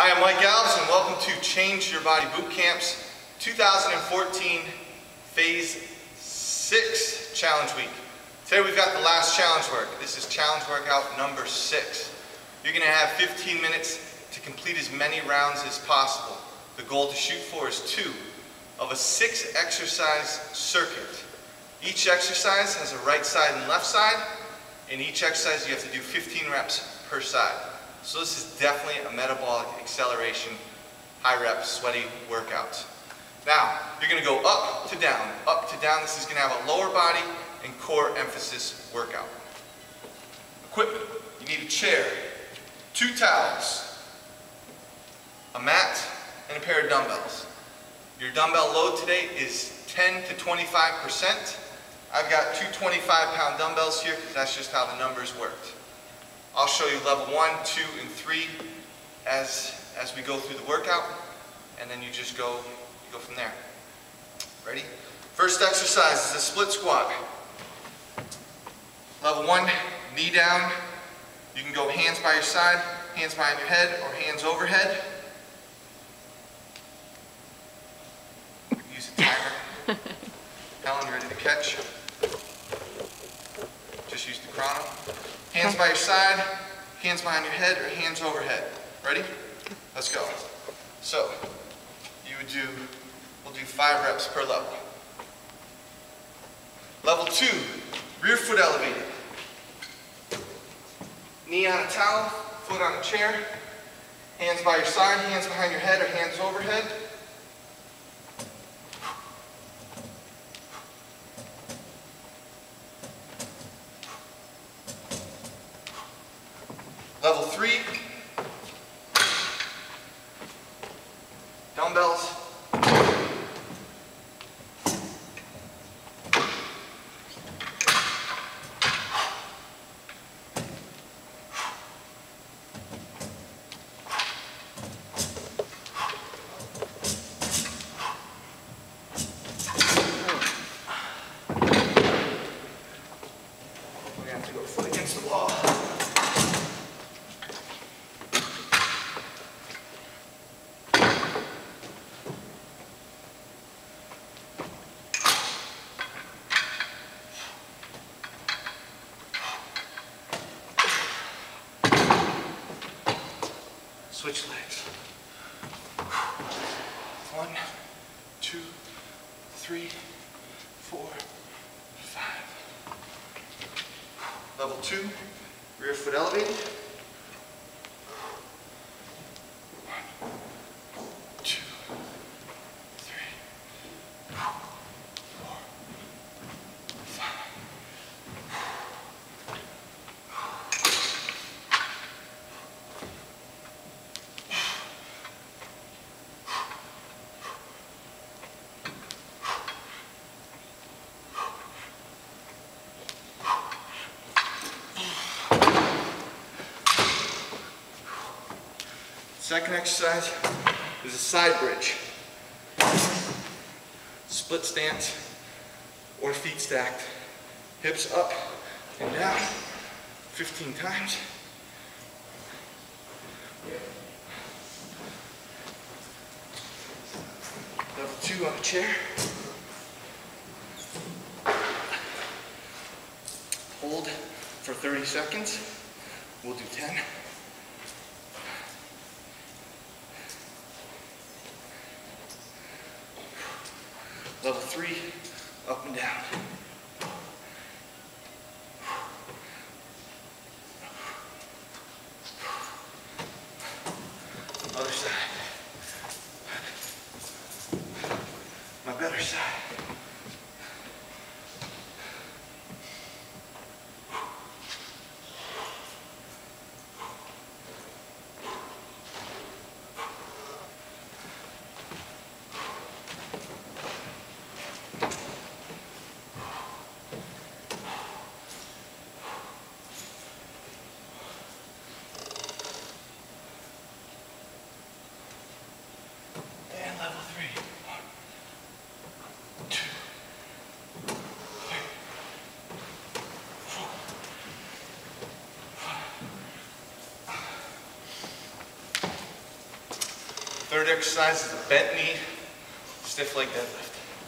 Hi, I'm Mike Alves and welcome to Change Your Body Boot Camp's 2014 Phase 6 Challenge Week. Today we've got the last challenge work. This is challenge workout number 6. You're going to have 15 minutes to complete as many rounds as possible. The goal to shoot for is 2 of a 6 exercise circuit. Each exercise has a right side and left side. In each exercise you have to do 15 reps per side. So this is definitely a metabolic acceleration, high rep, sweaty workout. Now, you're going to go up to down, up to down. This is going to have a lower body and core emphasis workout. Equipment. You need a chair, 2 towels, a mat, and a pair of dumbbells. Your dumbbell load today is 10 to 25%. I've got 2 25-pound dumbbells here because that's just how the numbers worked. I'll show you level 1, 2, and 3 as we go through the workout, and then you just go from there. Ready? First exercise is a split squat. Level 1, knee down. You can go hands by your side, hands behind your head, or hands overhead. Use a timer. Helen, ready to catch? Just use the chrono. Hands by your side, hands behind your head, or hands overhead. Ready? Let's go. So, we'll do 5 reps per level. Level 2, rear foot elevated. Knee on a towel, foot on a chair, hands by your side, hands behind your head, or hands overhead. Level 3, dumbbells. We have to go foot against the wall. Switch legs. 1, 2, 3, 4, 5. Level 2, rear foot elevated. 1, 2, 3, 4, 5. Second exercise is a side bridge. Split stance or feet stacked. Hips up and down 15 times. Level 2 on a chair. Hold for 30 seconds. We'll do 10. Level 3, up and down. Other side. My better side. Third exercise is a bent knee, stiff leg deadlift.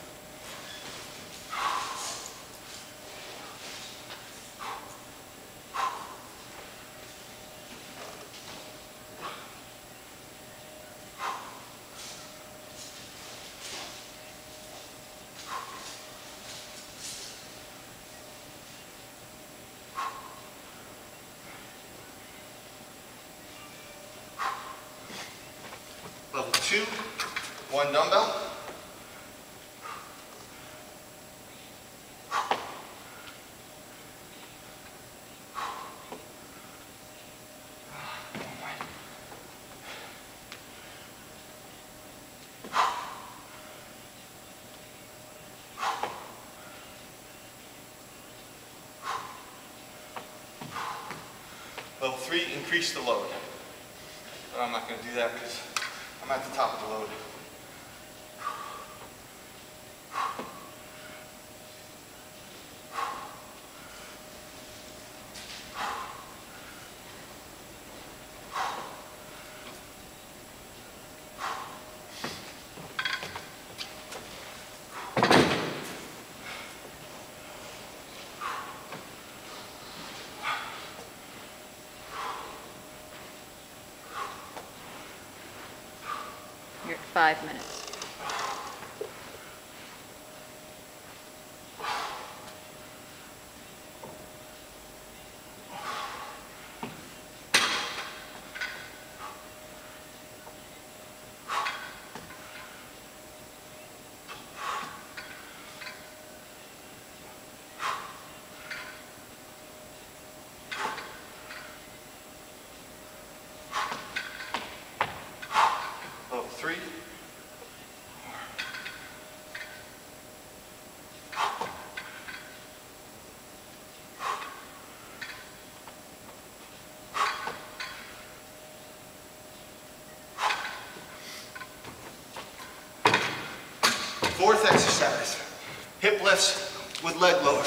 Level 2, 1 dumbbell. Level 3, increase the load. But I'm not going to do that because I'm at the top of the load. You're at 5 minutes. Level 3. Fourth exercise, hip lifts with leg lower.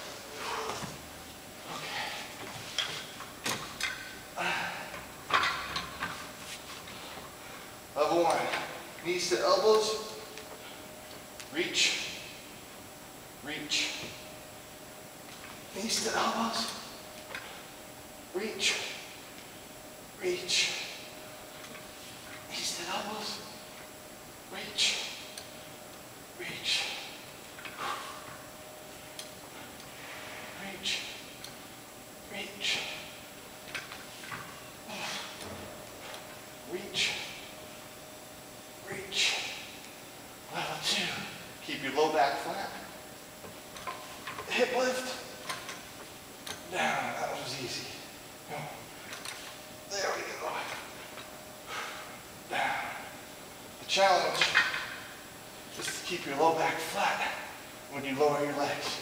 Level 1, knees to elbows, reach, reach. Knees to elbows, reach, reach. Knees to elbows, reach, reach. Reach, reach. Reach. Reach. Level 2. Keep your low back flat. Hip lift. Down. That was easy. There we go. Down. The challenge is to keep your low back flat when you lower your legs.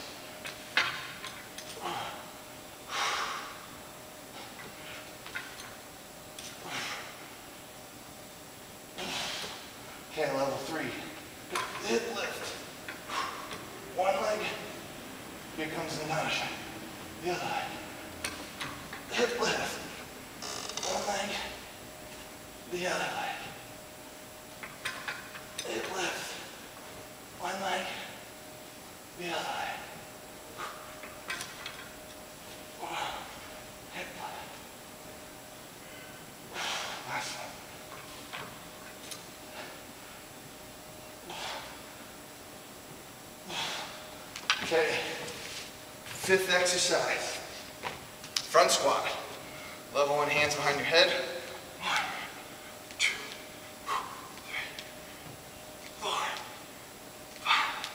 Okay, level 3. Hip lift. One leg. Here comes the nausea. The other leg. Hip lift. One leg. The other leg. Hip lift. One leg. The other leg. Hip lift. Last one. Okay, fifth exercise, front squat. Level 1, hands behind your head. 1, 2, 3, 4, 5.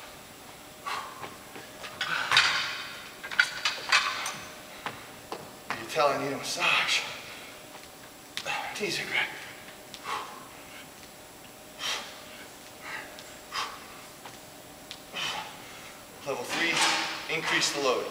You can tell I need a massage. Knees are cracked. Level 3, increase the load.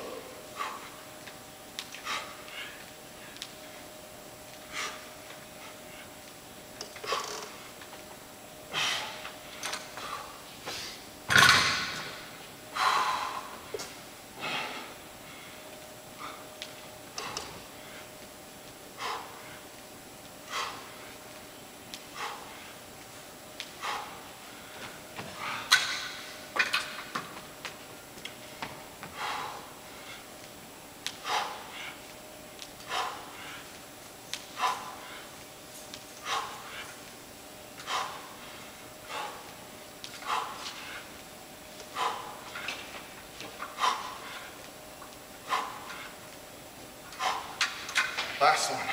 Last one.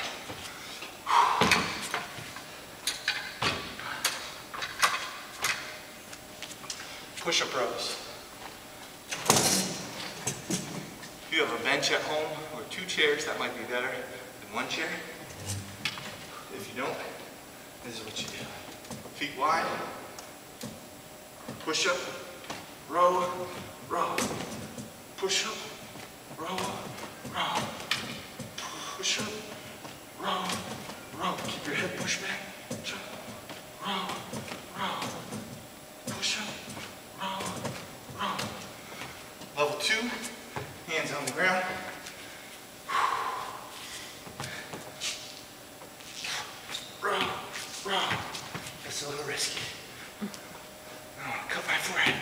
Push-up rows. If you have a bench at home or 2 chairs, that might be better than 1 chair. If you don't, this is what you do. Feet wide, push-up, row, row, push-up, row, row, push-up, row, row. Keep your head pushed back. Row, row, push-up, row, row. Level 2, hands on the ground. Row, row. That's a little risky. I don't want to cut my forehead.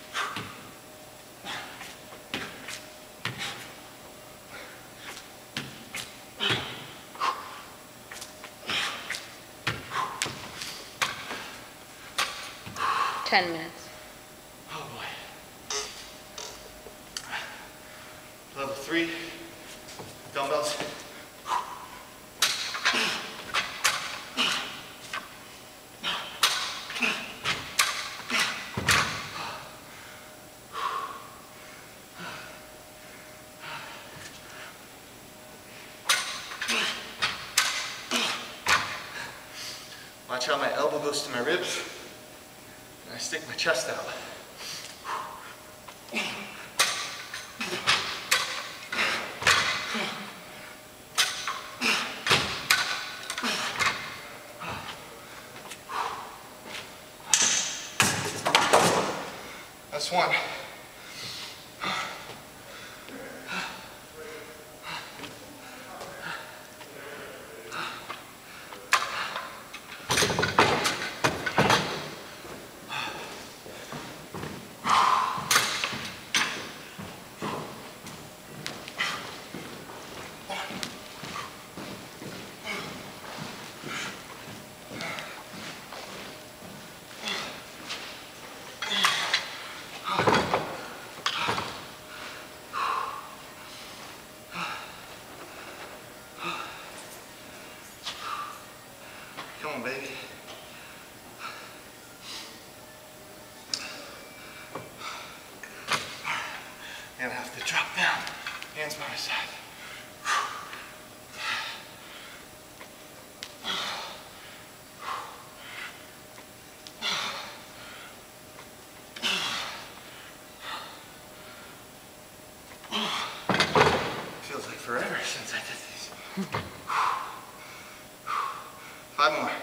10 minutes. Oh boy. Level 3, dumbbells. Watch how my elbow goes to my ribs, and I stick my chest out. That's one. Come on, baby. And I have to drop down. Hands by my side. Feels like forever since I did these. 5 more.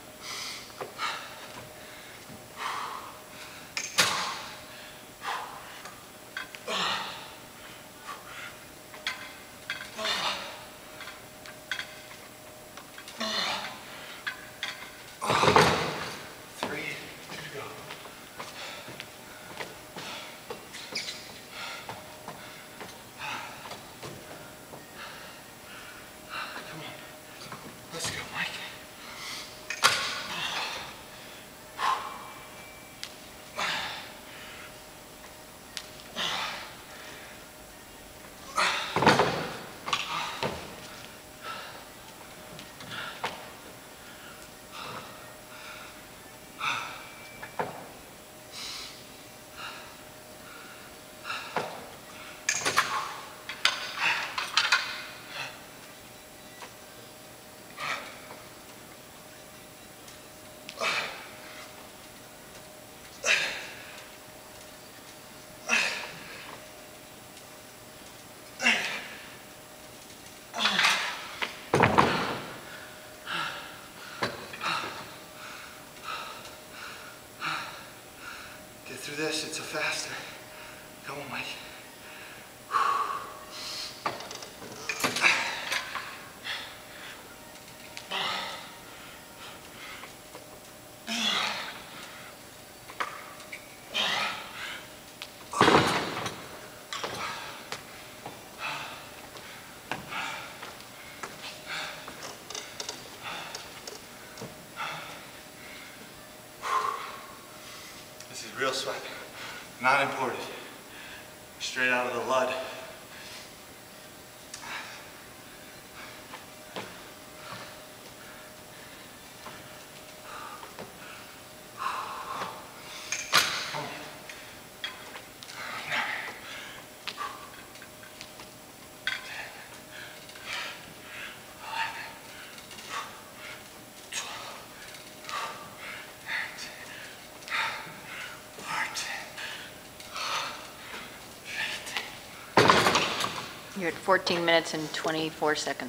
Let's go, Mike. Get through this, it's a faster. Come on, Mike. This is real sweat, not imported, straight out of the Lud. You're at 14 minutes and 24 seconds.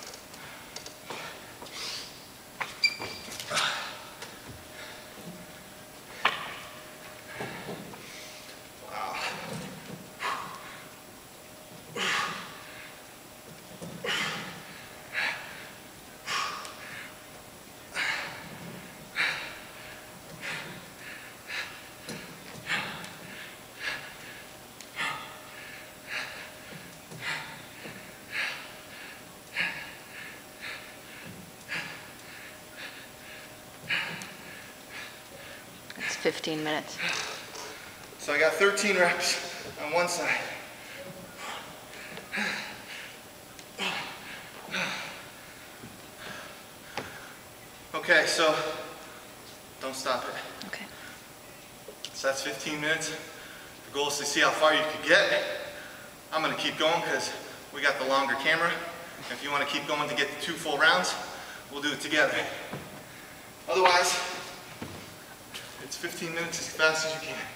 It's 15 minutes. So I got 13 reps on one side. Okay, so don't stop it. Okay. So that's 15 minutes. The goal is to see how far you can get. I'm gonna keep going because we got the longer camera. If you wanna keep going to get the 2 full rounds, we'll do it together. Otherwise, it's 15 minutes as fast as you can.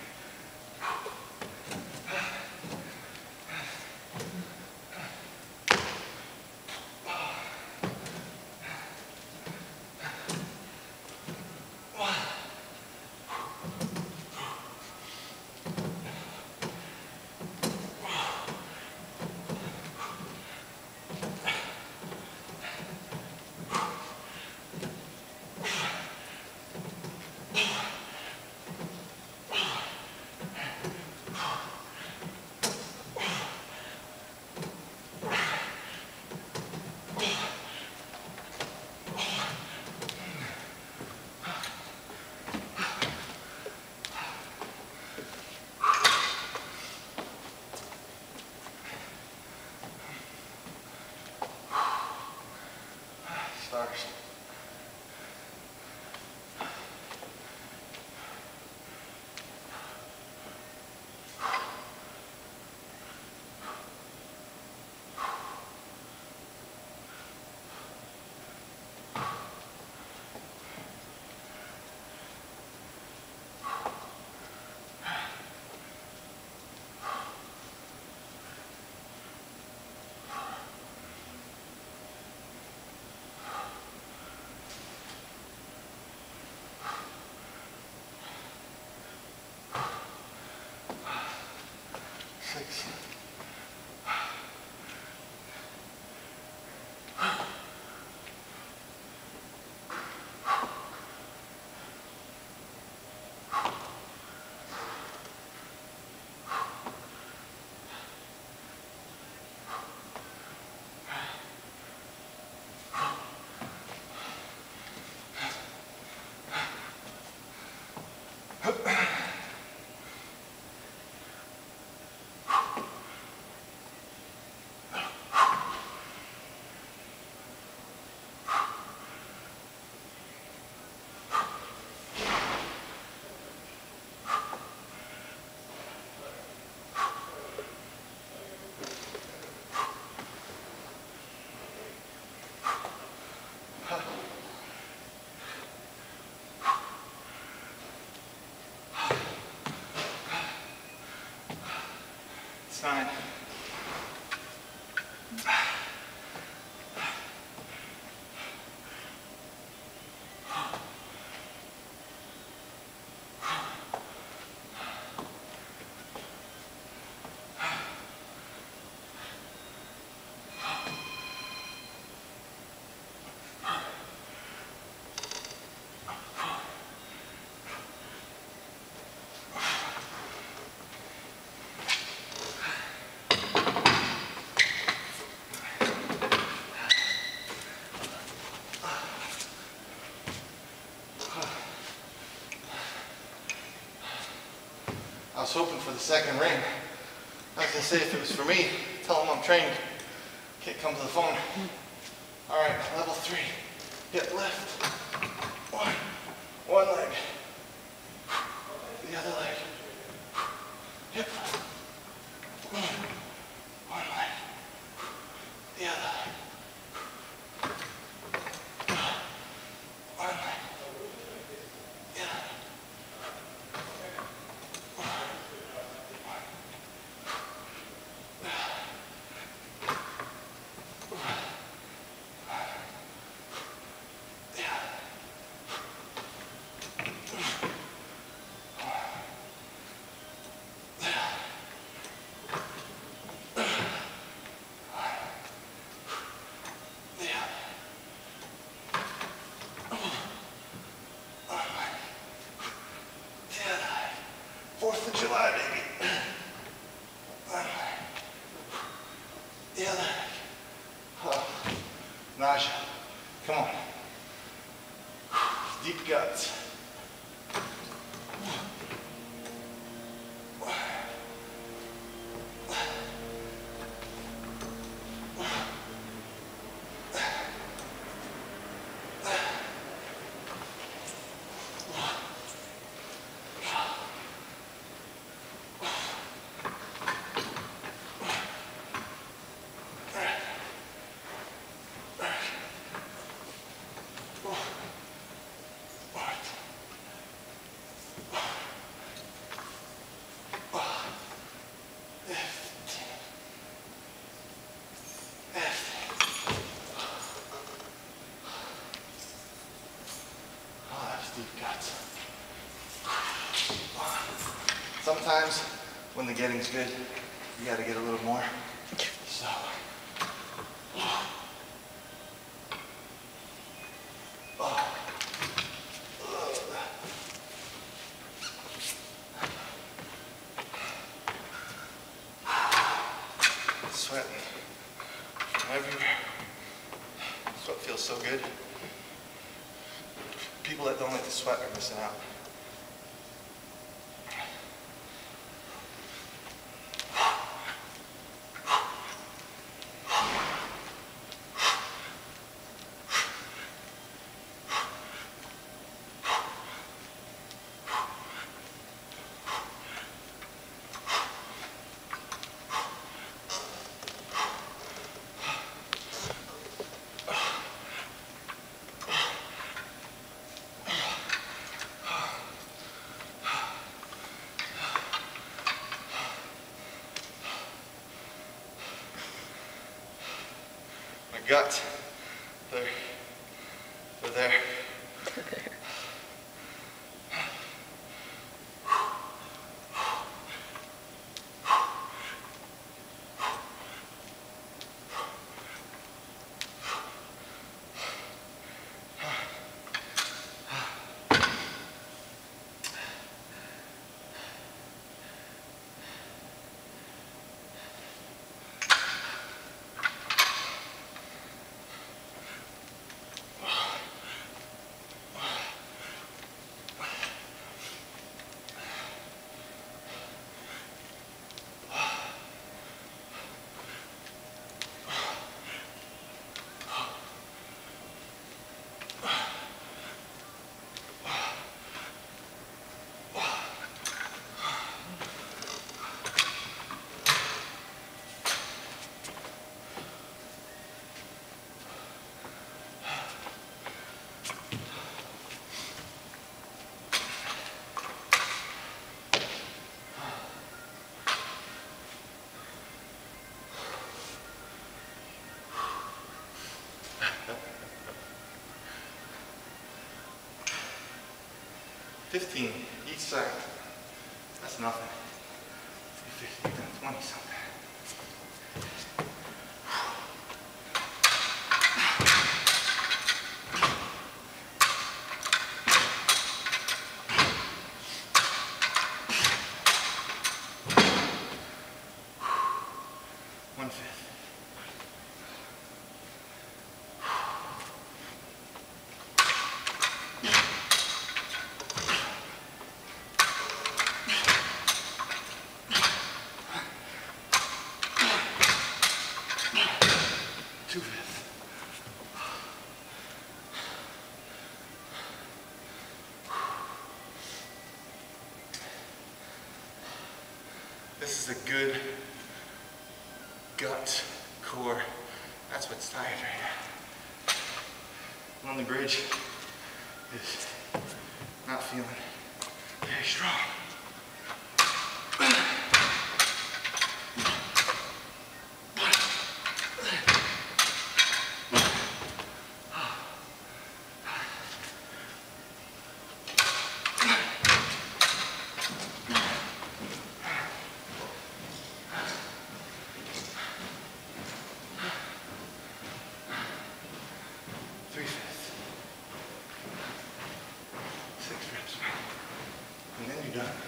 Stars. Six. It's 9. I was hoping for the second ring. I was gonna say if it was for me, tell them I'm trained. Kid, come to the phone. All right, level 3. Hip lift. One leg. The other leg. Hip. One leg. The other leg. One leg. The other. Come on. Deep guts. Sometimes when the getting's good, you gotta get a little more. So. Sweating from everywhere. Sweat feels so good. People that don't like to sweat are missing out. Gut. They're there. $15 each side. That's nothing. 50, 20 something. This is a good gut core. That's what's tired right now. On the bridge is not feeling very strong. And then you're done.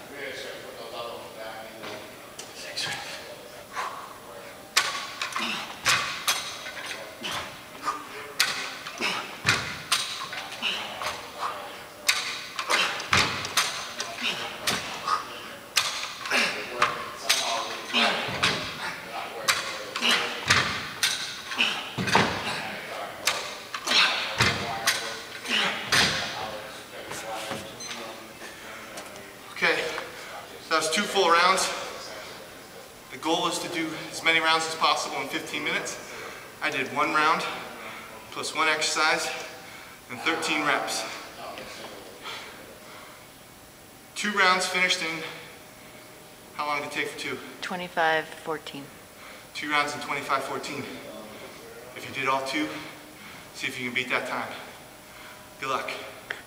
full rounds. The goal is to do as many rounds as possible in 15 minutes. I did 1 round plus 1 exercise and 13 reps. 2 rounds finished in, how long did it take for 2? 25:14. 2 rounds in 25:14. If you did all 2, see if you can beat that time. Good luck.